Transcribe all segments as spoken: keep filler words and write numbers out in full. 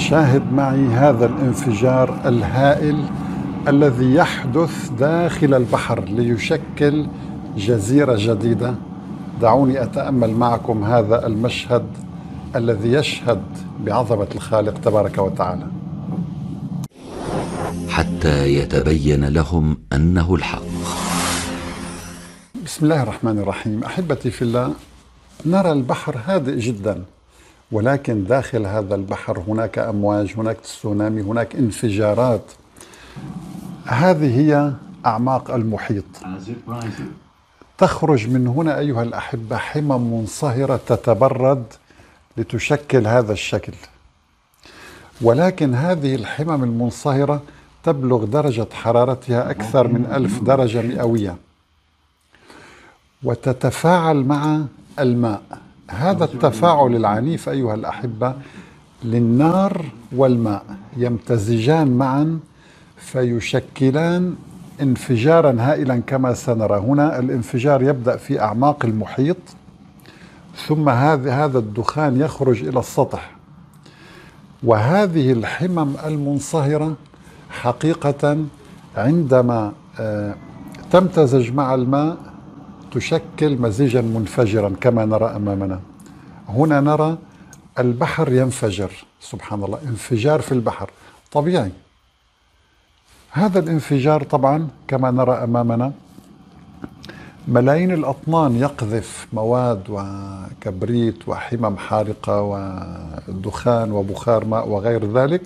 شاهد معي هذا الانفجار الهائل الذي يحدث داخل البحر ليشكل جزيرة جديدة. دعوني أتأمل معكم هذا المشهد الذي يشهد بعظمة الخالق تبارك وتعالى حتى يتبين لهم أنه الحق. بسم الله الرحمن الرحيم. أحبتي في الله، نرى البحر هادئ جدا، ولكن داخل هذا البحر هناك أمواج، هناك تسونامي، هناك انفجارات. هذه هي أعماق المحيط. تخرج من هنا أيها الأحبة حمم منصهرة تتبرد لتشكل هذا الشكل، ولكن هذه الحمم المنصهرة تبلغ درجة حرارتها أكثر من ألف درجة مئوية وتتفاعل مع الماء. هذا التفاعل العنيف أيها الأحبة للنار والماء يمتزجان معا فيشكلان انفجارا هائلا كما سنرى هنا. الانفجار يبدأ في أعماق المحيط، ثم هذا هذا الدخان يخرج إلى السطح. وهذه الحمم المنصهرة حقيقة عندما تمتزج مع الماء تشكل مزيجا منفجرا كما نرى أمامنا. هنا نرى البحر ينفجر، سبحان الله، انفجار في البحر طبيعي. هذا الانفجار طبعا كما نرى أمامنا ملايين الأطنان يقذف مواد وكبريت وحمم حارقة ودخان وبخار ماء وغير ذلك،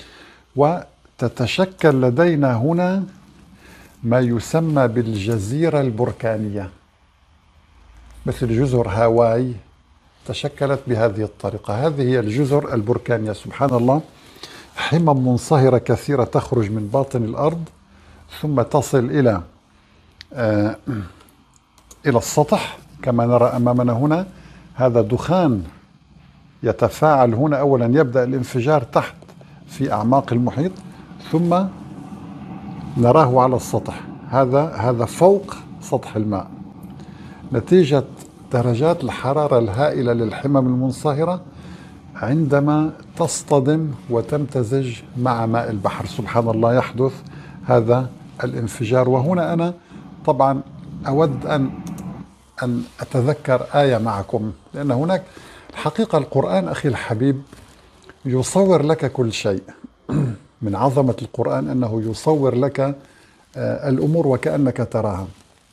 وتتشكل لدينا هنا ما يسمى بالجزيرة البركانية، مثل جزر هاواي تشكلت بهذه الطريقة. هذه هي الجزر البركانية، سبحان الله، حمم منصهرة كثيرة تخرج من باطن الأرض ثم تصل إلى آه إلى السطح كما نرى أمامنا هنا. هذا دخان يتفاعل هنا. أولا يبدأ الانفجار تحت في أعماق المحيط، ثم نراه على السطح. هذا هذا فوق سطح الماء نتيجة درجات الحرارة الهائلة للحمم المنصهرة عندما تصطدم وتمتزج مع ماء البحر. سبحان الله، يحدث هذا الانفجار. وهنا أنا طبعا أود أن أن أتذكر آية معكم، لأن هناك الحقيقة القرآن أخي الحبيب يصور لك كل شيء. من عظمة القرآن أنه يصور لك الأمور وكأنك تراها.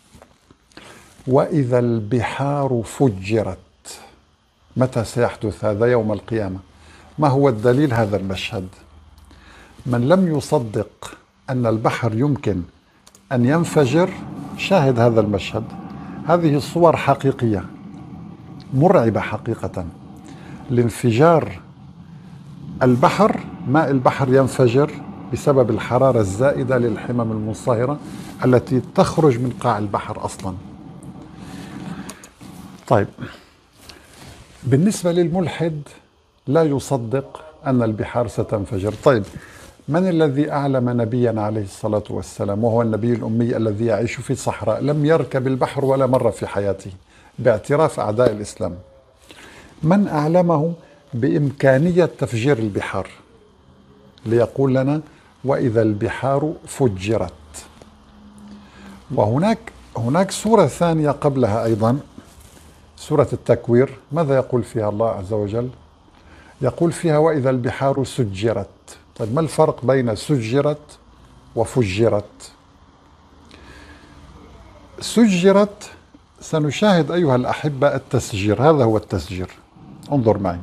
وإذا البحار فجرت، متى سيحدث هذا؟ يوم القيامة. ما هو الدليل؟ هذا المشهد. من لم يصدق أن البحر يمكن أن ينفجر شاهد هذا المشهد. هذه الصور حقيقية مرعبة حقيقة. الانفجار البحر، ماء البحر ينفجر بسبب الحرارة الزائدة للحمم المنصهرة التي تخرج من قاع البحر أصلا. طيب، بالنسبة للملحد لا يصدق أن البحار ستنفجر. طيب، من الذي أعلم نبينا عليه الصلاة والسلام وهو النبي الأمي الذي يعيش في الصحراء، لم يركب البحر ولا مرة في حياته باعتراف أعداء الإسلام؟ من أعلمه بإمكانية تفجير البحار ليقول لنا وإذا البحار فجرت؟ وهناك هناك سورة ثانية قبلها أيضا، سورة التكوير، ماذا يقول فيها الله عز وجل؟ يقول فيها وإذا البحار سجرت. طيب، ما الفرق بين سجرت وفجرت؟ سجرت سنشاهد أيها الأحبة التسجير. هذا هو التسجير، انظر معي.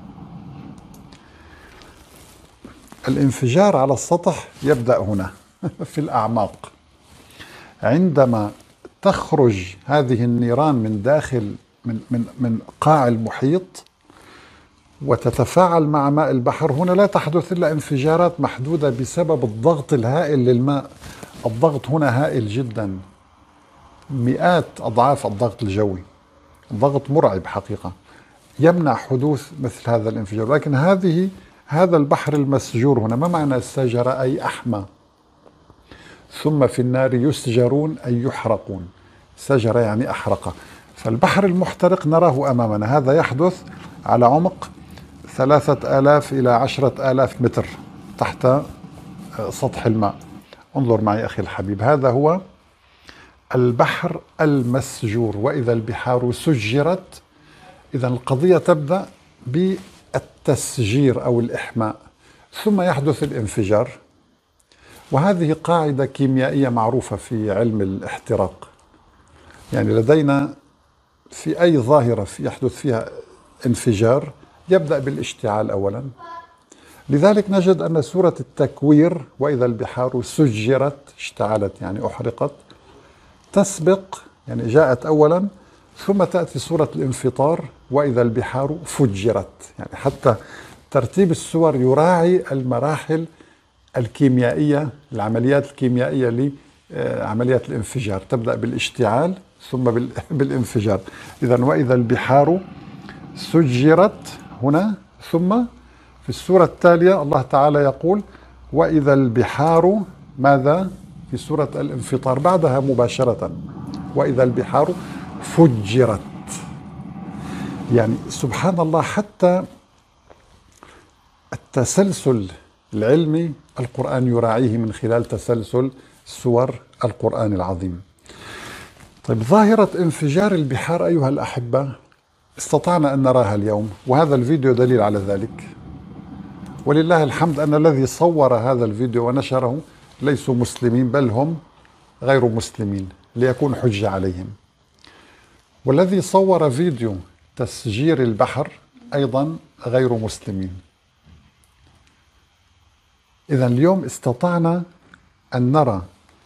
الانفجار على السطح يبدأ هنا في الأعماق. عندما تخرج هذه النيران من داخل من من من قاع المحيط وتتفاعل مع ماء البحر، هنا لا تحدث إلا انفجارات محدودة بسبب الضغط الهائل للماء. الضغط هنا هائل جدا، مئات أضعاف الضغط الجوي. ضغط مرعب حقيقة يمنع حدوث مثل هذا الانفجار. لكن هذه هذا البحر المسجور هنا، ما معنى السجر؟ أي أحمى. ثم في النار يسجرون أي يحرقون. سجر يعني أحرق. فالبحر المحترق نراه أمامنا، هذا يحدث على عمق ثلاثة آلاف إلى عشرة آلاف متر تحت سطح الماء. انظر معي أخي الحبيب، هذا هو البحر المسجور. وإذا البحار سجرت، إذا القضية تبدأ بالتسجير أو الإحماء، ثم يحدث الانفجار. وهذه قاعدة كيميائية معروفة في علم الاحتراق. يعني لدينا في أي ظاهرة يحدث فيها انفجار يبدأ بالاشتعال أولا. لذلك نجد أن سورة التكوير وإذا البحار سجرت اشتعلت يعني أحرقت تسبق، يعني جاءت أولا، ثم تأتي سورة الانفطار وإذا البحار فجرت. يعني حتى ترتيب السور يراعي المراحل الكيميائية، العمليات الكيميائية لعمليات الانفجار، تبدأ بالاشتعال ثم بالانفجار. إذا وإذا البحار سجرت هنا، ثم في السورة التالية الله تعالى يقول وإذا البحار ماذا؟ في سورة الانفطار بعدها مباشرة وإذا البحار فجرت. يعني سبحان الله، حتى التسلسل العلمي القرآن يراعيه من خلال تسلسل سور القرآن العظيم. طيب، ظاهرة انفجار البحار أيها الأحبة استطعنا أن نراها اليوم، وهذا الفيديو دليل على ذلك. ولله الحمد أن الذي صور هذا الفيديو ونشره ليسوا مسلمين، بل هم غير مسلمين، ليكون حجة عليهم. والذي صور فيديو تسجير البحر أيضا غير مسلمين. إذا اليوم استطعنا أن نرى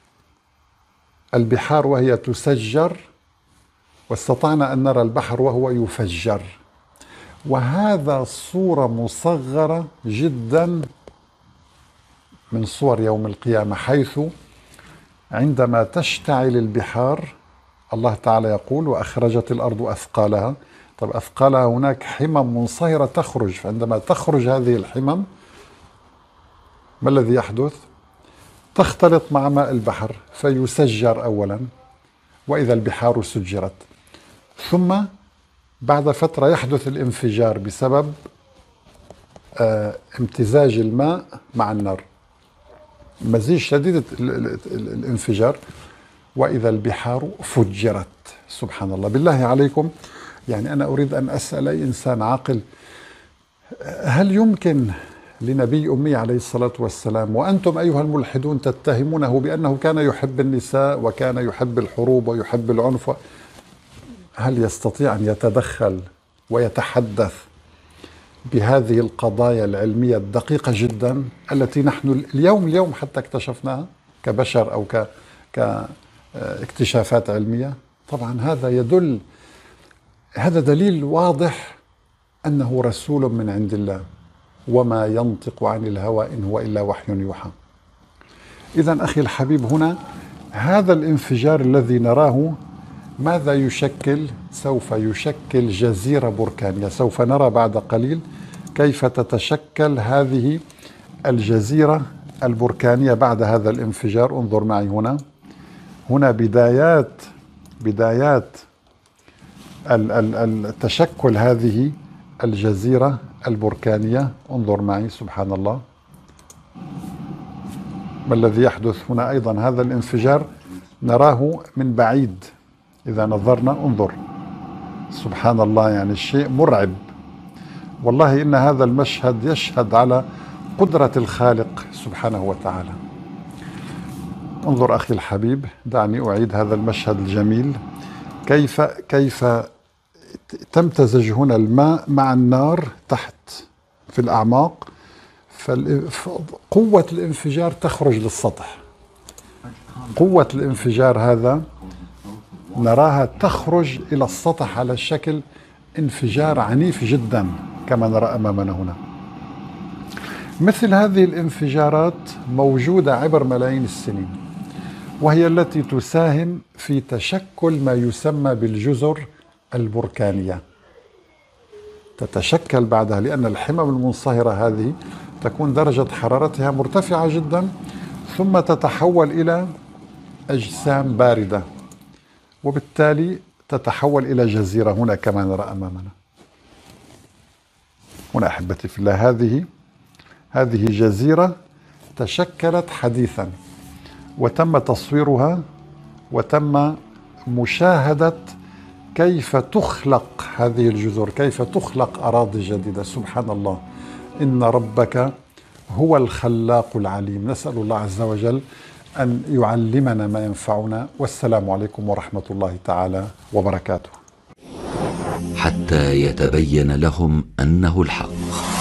البحار وهي تسجر، واستطعنا أن نرى البحر وهو يفجر. وهذا صورة مصغرة جدا من صور يوم القيامة، حيث عندما تشتعل البحار الله تعالى يقول وأخرجت الأرض أثقالها. طب أثقالها هناك حمم منصهرة تخرج، فعندما تخرج هذه الحمم ما الذي يحدث؟ تختلط مع ماء البحر فيسجر أولا وإذا البحار سجرت، ثم بعد فترة يحدث الانفجار بسبب آه امتزاج الماء مع النار، مزيج شديد الانفجار، وإذا البحار فجرت. سبحان الله. بالله عليكم، يعني أنا أريد أن أسأل أي إنسان عاقل، هل يمكن لنبي أمي عليه الصلاة والسلام، وأنتم أيها الملحدون تتهمونه بأنه كان يحب النساء وكان يحب الحروب ويحب العنف، هل يستطيع أن يتدخل ويتحدث بهذه القضايا العلمية الدقيقة جدا التي نحن اليوم اليوم حتى اكتشفناها كبشر أو ك كاكتشافات علمية؟ طبعا هذا يدل، هذا دليل واضح أنه رسول من عند الله، وما ينطق عن الهوى إن هو إلا وحي يوحى. إذن أخي الحبيب، هنا هذا الانفجار الذي نراه ماذا يشكل؟ سوف يشكل جزيرة بركانية. سوف نرى بعد قليل كيف تتشكل هذه الجزيرة البركانية بعد هذا الانفجار. انظر معي هنا، هنا بدايات بدايات التشكل هذه الجزيرة البركانية. انظر معي، سبحان الله، ما الذي يحدث هنا؟ أيضا هذا الانفجار نراه من بعيد إذا نظرنا. انظر، سبحان الله، يعني الشيء مرعب والله. إن هذا المشهد يشهد على قدرة الخالق سبحانه وتعالى. انظر أخي الحبيب، دعني أعيد هذا المشهد الجميل، كيف كيف تمتزج هنا الماء مع النار تحت في الأعماق، فقوة الانفجار تخرج للسطح. قوة الانفجار هذا نراها تخرج إلى السطح على شكل انفجار عنيف جدا كما نرى أمامنا هنا. مثل هذه الانفجارات موجودة عبر ملايين السنين، وهي التي تساهم في تشكل ما يسمى بالجزر البركانية. تتشكل بعدها لأن الحمم المنصهرة هذه تكون درجة حرارتها مرتفعة جدا، ثم تتحول إلى أجسام باردة، وبالتالي تتحول إلى جزيرة هنا كما نرى أمامنا. هنا أحبتي في الله، هذه هذه جزيرة تشكلت حديثا وتم تصويرها وتم مشاهدة كيف تخلق هذه الجزر، كيف تخلق أراضي جديدة. سبحان الله، إن ربك هو الخلاق العليم. نسأل الله عز وجل أن يعلمنا ما ينفعنا. والسلام عليكم ورحمة الله تعالى وبركاته. حتى يتبين لهم أنه الحق.